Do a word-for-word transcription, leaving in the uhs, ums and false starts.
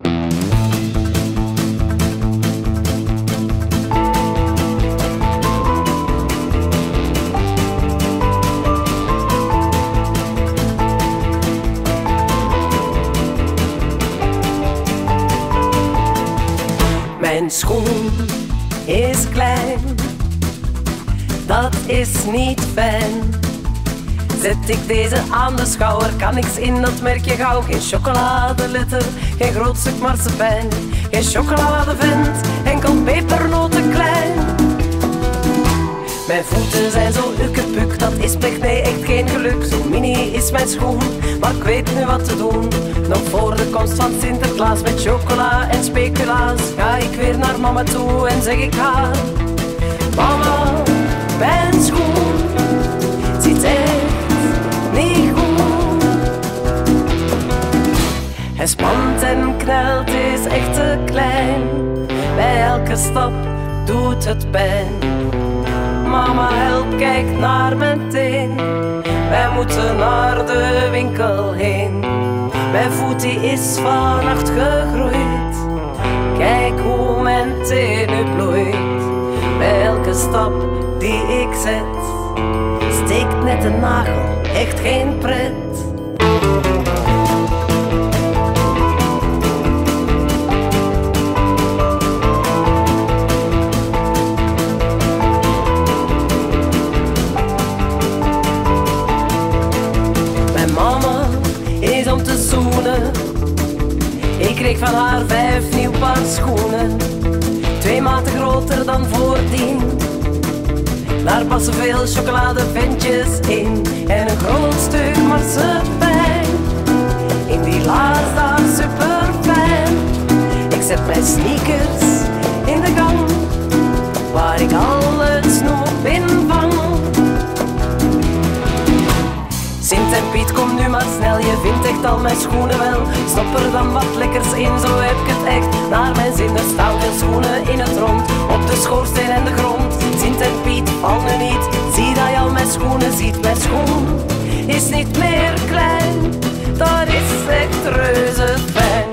Mijn schoen is klein, dat is niet fijn. Zet ik deze aan de schouder, kan niks in, dat merk je gauw. Geen chocoladeletter, geen groot stuk marsepein. Geen chocoladevent, enkel pepernoten klein. Mijn voeten zijn zo ukkepuk, dat is plek, nee echt geen geluk. Zo mini is mijn schoen, maar ik weet nu wat te doen. Nog voor de komst van Sinterklaas met chocola en speculaas ga ik weer naar mama toe en zeg ik haar: mama, mijn schoen zit echt niet goed. Hij spant en knelt, is echt te klein. Bij elke stap doet het pijn. Mama, help, kijk naar mijn teen. Wij moeten naar de winkel heen. Mijn voet die is vannacht gegroeid. Kijk hoe mijn teen nu bloeit. Bij elke stap die ik zet, steekt net een nagel, echt geen pret. Om te zoenen, ik kreeg van haar vijf nieuw paar schoenen, twee maten groter dan voordien. Daar passen veel chocoladeventjes in en een groot stuk marsepein. In die laars daar super fijn. Ik zet mijn sneakers in de gang, waar ik al het snoep in vang. Sint en Piet, kom nu maar snel, je vindt echt al mijn schoenen wel. Stop er dan wat lekkers in, zo heb ik het echt naar mijn zin. Er staan veel schoenen in het rond, op de schoorsteen en de grond. Sint en Piet, val nu niet, zie dat je al mijn schoenen ziet. Mijn schoen is niet meer klein, dat is echt reuze fijn.